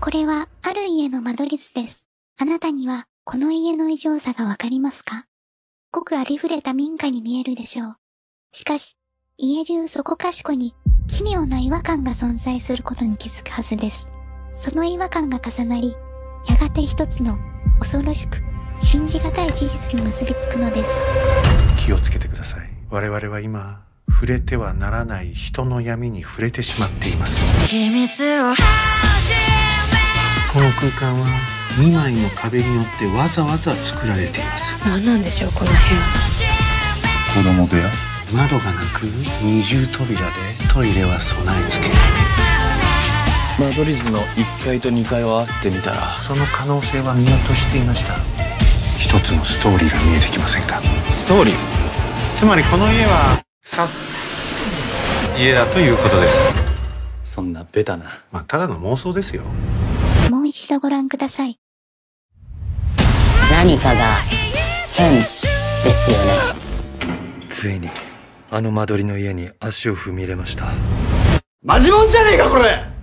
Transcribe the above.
これはある家の間取り図です。あなたにはこの家の異常さがわかりますか？ごくありふれた民家に見えるでしょう。しかし、家中そこかしこに奇妙な違和感が存在することに気づくはずです。その違和感が重なり、やがて一つの恐ろしく信じがたい事実に結びつくのです。 気をつけてください。我々は今、触れてはならない人の闇に触れてしまっています。この空間は2枚の壁によってわざわざ作られています。 何なんでしょう、この部屋。 子供部屋。窓がなく二重扉でトイレは備え付け。 間取り図の1階と2階を合わせてみたら、 その可能性は見落としていました。一つのストーリーが見えてきませんか？ ストーリー。 つまりこの家は家だということです。 そんなベタな。 ただの妄想ですよ。 もう一度ご覧ください。 何かが変ですよね。 ついにあの間取りの家に足を踏み入れました。 マジもんじゃねえかこれ。